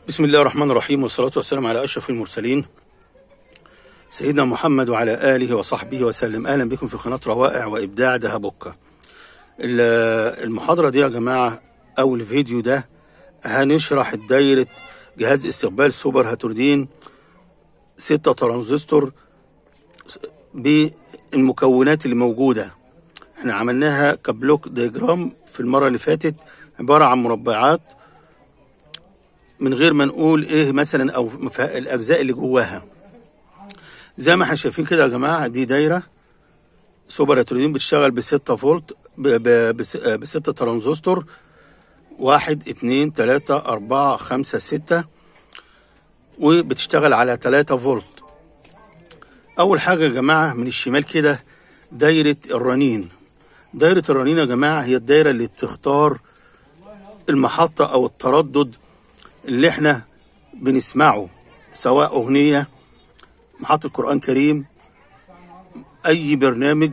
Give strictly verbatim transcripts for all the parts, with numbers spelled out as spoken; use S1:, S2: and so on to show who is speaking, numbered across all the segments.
S1: بسم الله الرحمن الرحيم، والصلاة والسلام على أشرف المرسلين سيدنا محمد وعلى آله وصحبه وسلم. أهلا بكم في قناة روائع وإبداع دهبوكا. المحاضرة دي يا جماعة أو الفيديو ده هنشرح دايرة جهاز استقبال سوبر هاتوردين ستة ترانزستور بالمكونات اللي موجودة. احنا عملناها كبلوك دياجرام في المرة اللي فاتت، عبارة عن مربعات من غير ما نقول ايه مثلا او الاجزاء اللي جواها. زي ما احنا شايفين كده يا جماعه، دي دايره سوبر هاتوردين بتشتغل ب ستة فولت ب ستة ترانزستور، واحد اتنين تلاتة اربعة خمسة ستة، وبتشتغل على تلاتة فولت. اول حاجه يا جماعه من الشمال كده دايره الرنين. دايره الرنين يا جماعه هي الدايره اللي بتختار المحطه او التردد اللي احنا بنسمعه، سواء اغنية، محطة قرآن كريم، اي برنامج،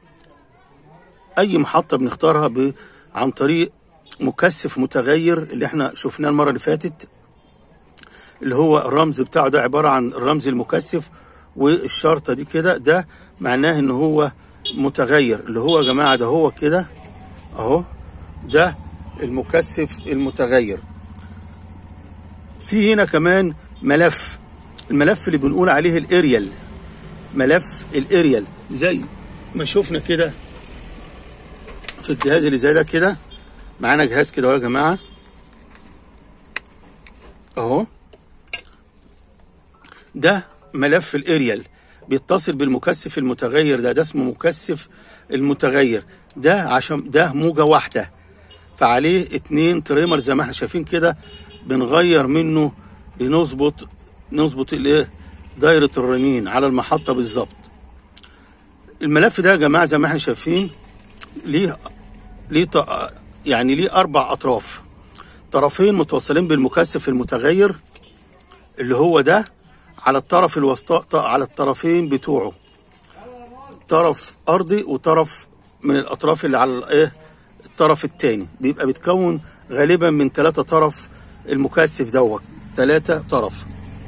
S1: اي محطة بنختارها ب... عن طريق مكثف متغير اللي احنا شفناه المرة اللي فاتت، اللي هو الرمز بتاعه ده عبارة عن الرمز المكثف، والشرطة دي كده ده معناه ان هو متغير، اللي هو يا جماعة ده هو كده اهو، ده المكثف المتغير. في هنا كمان ملف، الملف اللي بنقول عليه الاريال، ملف الاريال زي ما شفنا كده في الجهاز اللي زي ده كده. معانا جهاز كده يا جماعه اهو، ده ملف الاريال بيتصل بالمكثف المتغير ده، ده اسمه مكثف المتغير ده، عشان ده موجه واحده فعليه اتنين تريمر زي ما احنا شايفين كده، بنغير منه لنظبط نظبط الايه دايره الرنين على المحطه بالظبط. الملف ده يا جماعه زي ما احنا شايفين ليه ليه يعني ليه اربع اطراف، طرفين متوصلين بالمكثف المتغير اللي هو ده على الطرف الوسطى، على الطرفين بتوعه طرف ارضي وطرف من الاطراف اللي على الايه الطرف الثاني، بيبقى بيتكون غالبا من ثلاثة طرف. المكثف دوت ثلاثة طرف.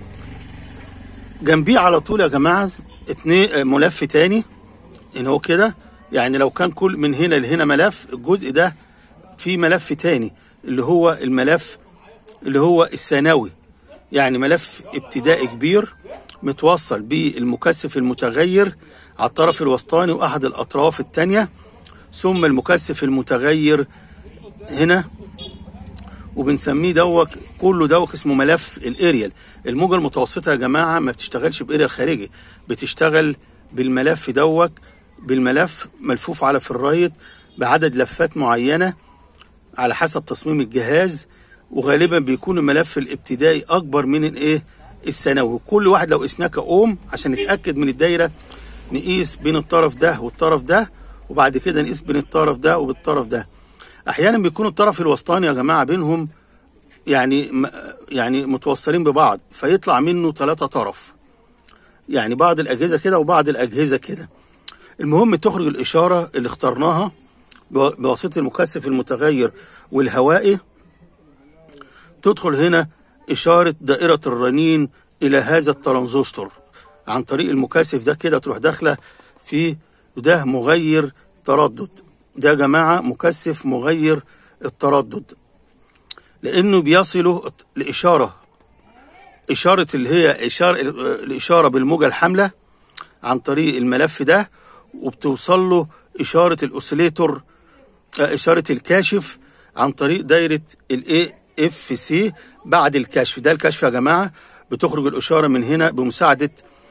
S1: جنبيه على طول يا جماعه اتنين ملف تاني ان هو كده، يعني لو كان كل من هنا لهنا ملف، الجزء ده فيه ملف تاني اللي هو الملف اللي هو الثانوي، يعني ملف ابتدائي كبير متوصل بالمكثف المتغير على الطرف الوسطاني واحد الاطراف الثانيه، ثم المكثف المتغير هنا، وبنسميه دوت كله دوت اسمه ملف الاريال. الموجه المتوسطه يا جماعه ما بتشتغلش باريال خارجي، بتشتغل بالملف دوت، بالملف ملفوف على فرايت بعدد لفات معينه على حسب تصميم الجهاز، وغالبا بيكون الملف الابتدائي اكبر من الايه الثانوي. كل واحد لو قسناه كأوم عشان نتاكد من الدايره، نقيس بين الطرف ده والطرف ده، وبعد كده نقيس بين الطرف ده وبالطرف ده. احيانا بيكون الطرف الوسطاني يا جماعه بينهم يعني يعني متوصلين ببعض، فيطلع منه ثلاثة طرف، يعني بعض الاجهزه كده وبعض الاجهزه كده. المهم تخرج الاشاره اللي اخترناها بواسطه المكثف المتغير والهوائي، تدخل هنا اشاره دائره الرنين الى هذا الترانزستور عن طريق المكثف ده كده، تروح داخله في ده مغير تردد. ده يا جماعه مكثف مغير التردد، لانه بيصلوا لاشاره اشاره اللي هي اشاره الاشاره بالموجه الحامله عن طريق الملف ده، وبتوصل له اشاره الاوسيليتور اشاره الكاشف عن طريق دايره الاي اف سي بعد الكشف. ده الكشف يا جماعه، بتخرج الاشاره من هنا بمساعده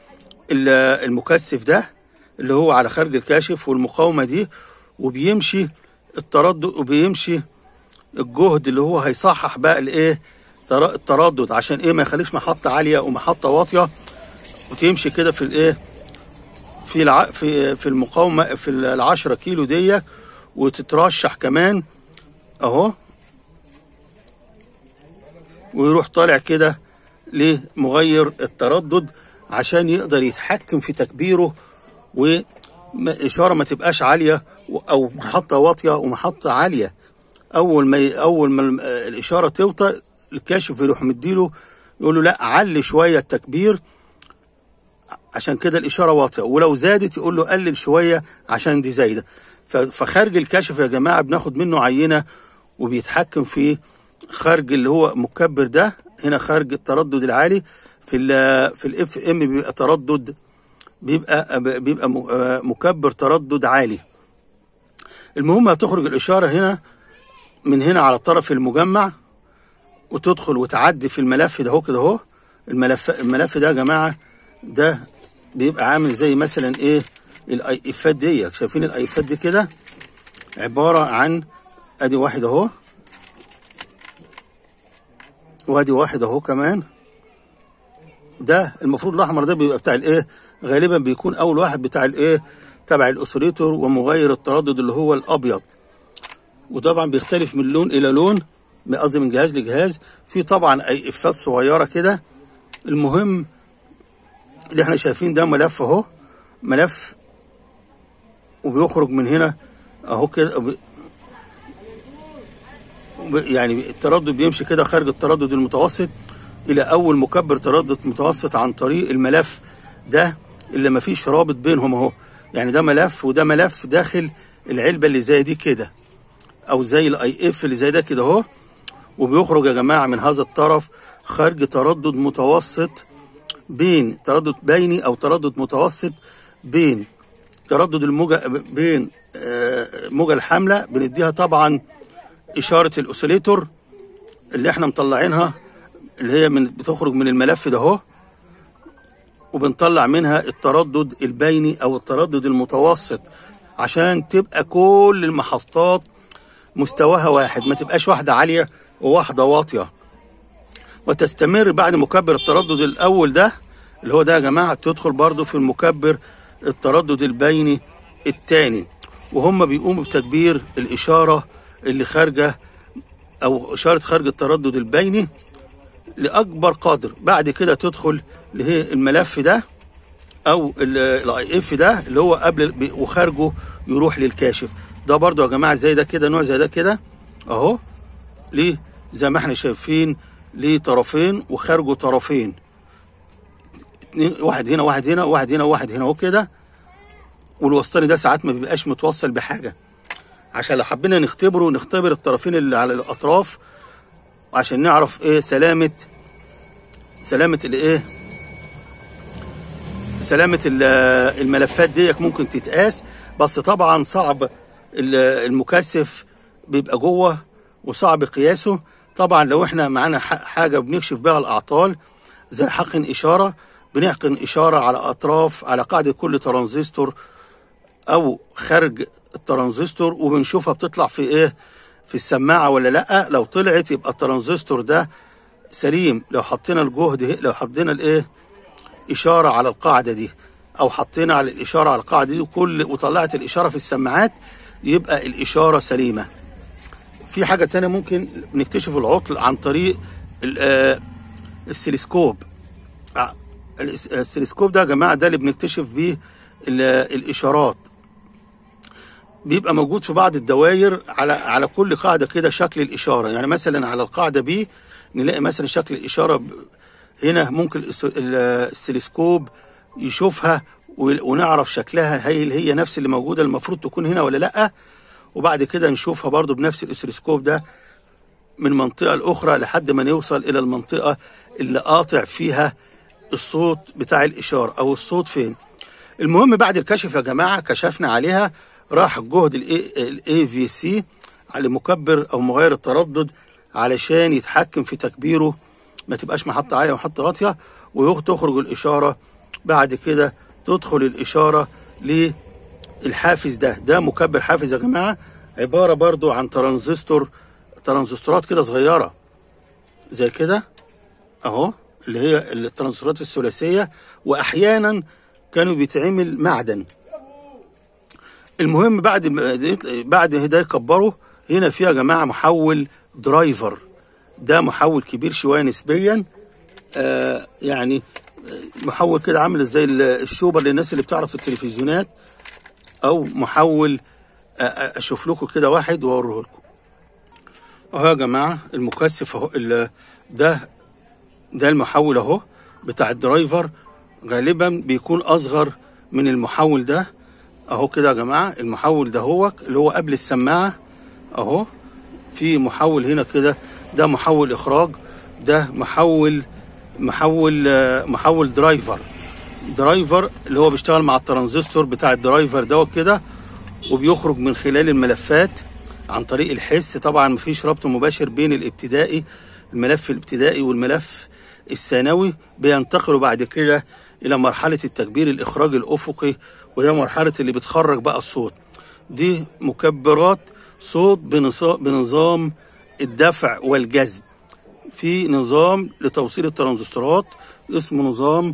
S1: المكثف ده اللي هو على خارج الكاشف والمقاومه دي، وبيمشي التردد وبيمشي الجهد اللي هو هيصحح بقى الايه التردد، عشان ايه ما يخليش محطه عاليه ومحطه واطيه، وتمشي كده في الايه في الع... في في المقاومه في العشرة كيلو دي، وتترشح كمان اهو، ويروح طالع كده لمغير التردد عشان يقدر يتحكم في تكبيره، وإشارة ما تبقاش عالية أو محطة واطية ومحطة عالية. أول ما أول ما الإشارة توطى الكاشف يروح مديله يقول له لا علي شويه التكبير عشان كده الاشاره واطيه، ولو زادت يقول له قلل شويه عشان دي زايده. فخارج الكاشف يا جماعه بناخد منه عينه وبيتحكم في خارج اللي هو مكبر ده. هنا خارج التردد العالي في ال في الاف ام بيبقى تردد بيبقى بيبقى مكبر تردد عالي. المهم هتخرج الاشاره هنا من هنا على طرف المجمع وتدخل وتعدي في الملف ده اهو كده اهو. الملف الملف ده يا جماعه ده بيبقى عامل زي مثلا ايه الايفات دي. شايفين الايفات دي كده عباره عن ادي واحد اهو وادي واحد اهو كمان. ده المفروض الاحمر ده بيبقى بتاع الايه، غالبا بيكون اول واحد بتاع الايه تبع الاوسيليتور ومغير التردد اللي هو الابيض. وطبعا بيختلف من لون الى لون، قصدي من جهاز لجهاز. في طبعا اي افات صغيره كده. المهم اللي احنا شايفين ده ملف اهو، ملف وبيخرج من هنا اهو كده، يعني التردد بيمشي كده خارج التردد المتوسط الى اول مكبر تردد متوسط عن طريق الملف ده اللي مفيش رابط بينهم اهو. يعني ده ملف وده ملف داخل العلبه اللي زي دي كده، او زي الاي اف اللي زي ده كده اهو. وبيخرج يا جماعه من هذا الطرف خارج تردد متوسط بين تردد بيني او تردد متوسط بين تردد الموجه بين موجه الحامله. بنديها طبعا اشاره الاوسيليتور اللي احنا مطلعينها اللي هي من بتخرج من الملف ده اهو، وبنطلع منها التردد البيني او التردد المتوسط عشان تبقى كل المحطات مستواها واحد، ما تبقاش واحده عاليه وواحده واطيه. وتستمر بعد مكبر التردد الاول ده اللي هو ده يا جماعه تدخل برضو في المكبر التردد البيني الثاني، وهم بيقوموا بتكبير الاشاره اللي خارجه او اشاره خارج التردد البيني لاكبر قدر. بعد كده تدخل اللي هي الملف ده او الاي اف ده اللي هو قبل وخارجه يروح للكاشف. ده برضو يا جماعه زي ده كده، نوع زي ده كده اهو، ليه زي ما احنا شايفين ليه طرفين وخارجه طرفين، واحد هنا واحد هنا واحد هنا واحد هنا اهو كده. والوسطاني ده ساعات ما بيبقاش متوصل بحاجه، عشان لو حبينا نختبره نختبر الطرفين اللي على الاطراف عشان نعرف ايه سلامه سلامه الايه سلامه الملفات ديك ممكن تتقاس. بس طبعا صعب، المكثف بيبقى جوه وصعب قياسه. طبعا لو احنا معانا حاجه بنكشف بها الاعطال زي حقن اشاره، بنحقن اشاره على اطراف على قاعده كل ترانزستور او خارج الترانزستور، وبنشوفها بتطلع في ايه في السماعه ولا لا. لو طلعت يبقى الترانزستور ده سليم. لو حطينا الجهد لو حطينا الايه اشاره على القاعده دي او حطينا على الاشاره على القاعده دي وكل وطلعت الاشاره في السماعات يبقى الاشاره سليمه. في حاجه تانية ممكن نكتشف العطل عن طريق السلسكوب. السلسكوب ده يا جماعه ده اللي بنكتشف بيه الاشارات. بيبقى موجود في بعض الدوائر على على كل قاعده كده شكل الاشاره. يعني مثلا على القاعده بي نلاقي مثلا شكل الاشاره هنا، ممكن السلسكوب يشوفها ونعرف شكلها هل هي نفس اللي موجوده المفروض تكون هنا ولا لا. وبعد كده نشوفها برضو بنفس الاسلسكوب ده من منطقه لاخرى لحد ما نوصل الى المنطقه اللي قاطع فيها الصوت بتاع الاشاره او الصوت فين. المهم بعد الكشف يا جماعه كشفنا عليها، راح الجهد الاي في سي على مكبر او مغير التردد علشان يتحكم في تكبيره، ما تبقاش محطه عاليه ومحطه واطيه، وتخرج الاشاره. بعد كده تدخل الاشاره للحافز ده. ده مكبر حافز يا جماعه، عباره برضو عن ترانزستور ترانزستورات كده صغيره زي كده اهو، اللي هي الترانزستورات الثلاثيه، واحيانا كانوا بيتعمل معدن. المهم بعد بعد ده يكبروا هنا فيها يا جماعه محول درايفر. ده محول كبير شويه نسبيا، آه يعني محول كده عامل زي الشوبر للناس اللي بتعرف التلفزيونات، او محول آه اشوف لكم كده واحد واوريه لكم اهو يا جماعه. المكثف اهو ده ده المحول اهو بتاع الدرايفر، غالبا بيكون اصغر من المحول ده اهو كده يا جماعه. المحول ده هو اللي هو قبل السماعه اهو. في محول هنا كده، ده محول اخراج، ده محول محول محول درايفر درايفر اللي هو بيشتغل مع الترانزستور بتاع الدرايفر دوت كده، وبيخرج من خلال الملفات عن طريق الحس. طبعا مفيش ربط مباشر بين الابتدائي الملف الابتدائي والملف الثانوي، بينتقلوا بعد كده الى مرحله التكبير الاخراج الافقي، وهي مرحله اللي بتخرج بقى الصوت. دي مكبرات صوت بنظام الدفع والجذب. في نظام لتوصيل الترانزستورات اسمه نظام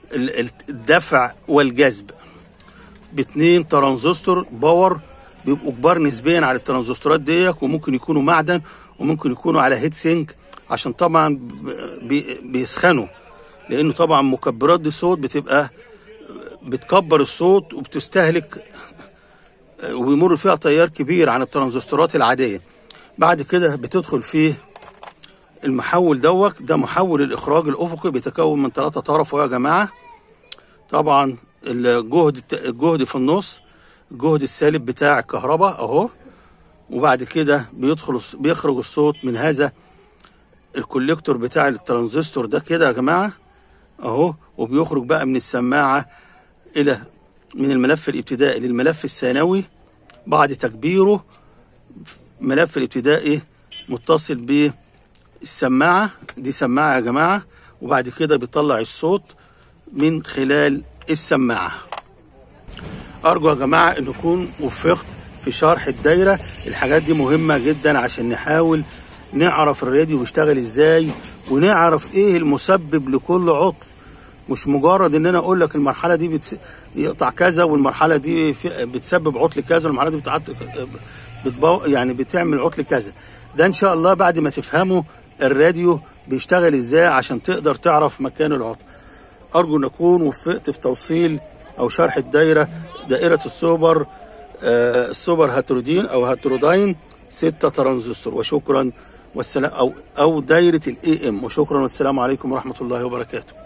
S1: الدفع والجذب، باتنين ترانزستور باور بيبقوا كبار نسبيا على الترانزستورات ديت، وممكن يكونوا معدن وممكن يكونوا على هيت سينك، عشان طبعا بيسخنوا، لانه طبعا مكبرات دي صوت بتبقى بتكبر الصوت وبتستهلك ويمر فيها تيار كبير عن الترانزستورات العاديه. بعد كده بتدخل فيه المحول دوت، ده محول الاخراج الافقي، بيتكون من ثلاثه طرف يا جماعه. طبعا الجهد الجهد في النص، الجهد السالب بتاع الكهرباء اهو. وبعد كده بيدخل بيخرج الصوت من هذا الكوليكتور بتاع الترانزستور ده كده يا جماعه اهو، وبيخرج بقى من السماعه الى من الملف الابتدائي للملف الثانوي بعد تكبيره. ملف الابتدائي متصل بالسماعه دي، سماعه يا جماعه، وبعد كده بيطلع الصوت من خلال السماعه. ارجو يا جماعه ان اكون وفقت في شرح الدايره. الحاجات دي مهمه جدا عشان نحاول نعرف الراديو بيشتغل ازاي، ونعرف ايه المسبب لكل عطل. مش مجرد ان انا اقول لك المرحله دي بتس... يقطع كذا، والمرحله دي في... بتسبب عطل كذا، والمرحله دي بتعط... بتبو... يعني بتعمل عطل كذا. ده ان شاء الله بعد ما تفهموا الراديو بيشتغل ازاي عشان تقدر تعرف مكان العطل. ارجو ان اكون وفقت في توصيل او شرح الدايره، دائره السوبر آه السوبر هاترودين او هاتروداين ستة ترانزستور. وشكرا والسلام، او او دايره الاي ام. وشكرا والسلام عليكم ورحمه الله وبركاته.